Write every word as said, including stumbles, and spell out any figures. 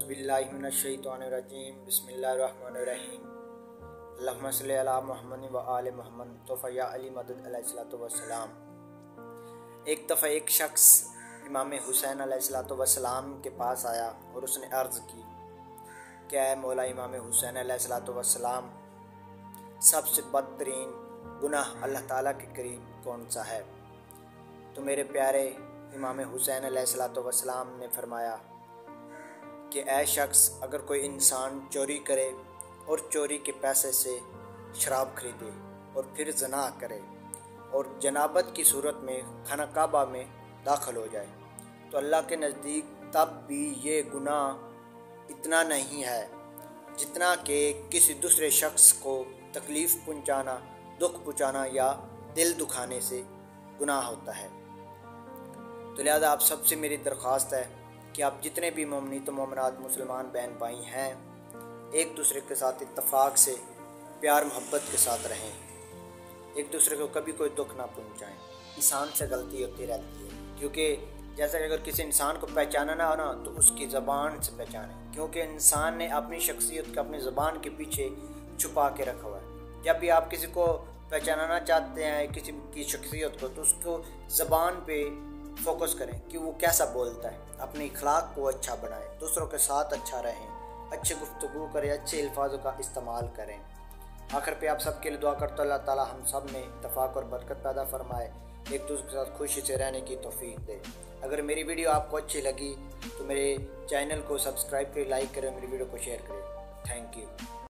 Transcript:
बिस्मिल्लाहिर्रहमानिर्रहीम बिस्मिल्लाहिर्रहमानिर्रहीम अल्लाहुम्मा सल्लि अला मुहम्मद व आले मुहम्मद तोफ़ा या अली मदद अलैहिस्सलातु वस्सलाम। एक दफ़ा एक शख्स इमाम हुसैन अलैहिस्सलातु वस्सलाम के पास आया और उसने अर्ज़ की, क्या है मौला इमाम हुसैन अलैहिस्सलातु वस्सलाम, सबसे बदतरीन गुनाह अल्लाह ताला के करीब कौन सा है? तो मेरे प्यारे इमाम हुसैन अलैहिस्सलातु वस्सलाम ने फरमाया कि ऐ शख्स, अगर कोई इंसान चोरी करे और चोरी के पैसे से शराब खरीदे और फिर ज़ना करे और जनाबत की सूरत में खाना काबा में दाखिल हो जाए, तो अल्लाह के नज़दीक तब भी ये गुनाह इतना नहीं है जितना कि किसी दूसरे शख्स को तकलीफ़ पहुंचाना, दुख पहुंचाना या दिल दुखाने से गुनाह होता है। तो लिहाजा आप सबसे मेरी दरख्वास्त है कि आप जितने भी मोमिनी तो मोमिनात मुसलमान बहन भाई हैं, एक दूसरे के साथ इत्तफाक से प्यार मोहब्बत के साथ रहें, एक दूसरे को कभी कोई दुख ना पहुंचाएं। इंसान से गलती होती रहती है, क्योंकि जैसा कि अगर किसी इंसान को पहचाना ना हो ना तो उसकी ज़बान से पहचानें, क्योंकि इंसान ने अपनी शख्सियत को अपनी ज़बान के पीछे छुपा के रखा हुआ है। जब भी आप किसी को पहचानना चाहते हैं, किसी की शख्सियत को, तो उसको ज़बान पे फोकस करें कि वो कैसा बोलता है, अपने इखलाक को अच्छा बनाएं, दूसरों के साथ अच्छा रहें, अच्छी गुफ्तगू करें, अच्छे अल्फाजों का इस्तेमाल करें। आखिर पे आप सबके लिए दुआ करता अल्लाह ताला हम सब में इत्तफाक और बरकत पैदा फरमाए, एक दूसरे के साथ खुशी से रहने की तौफीक दे। अगर मेरी वीडियो आपको अच्छी लगी तो मेरे चैनल को सब्सक्राइब करें, लाइक करें, मेरी वीडियो को शेयर करें। Thank you.